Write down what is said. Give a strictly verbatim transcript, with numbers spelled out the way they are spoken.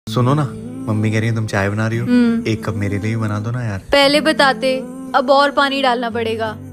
सुनो ना, मम्मी कह रही है तुम चाय बना रही हो, हम्म। एक कप मेरे लिए भी बना दो ना यार। पहले बताते, अब और पानी डालना पड़ेगा।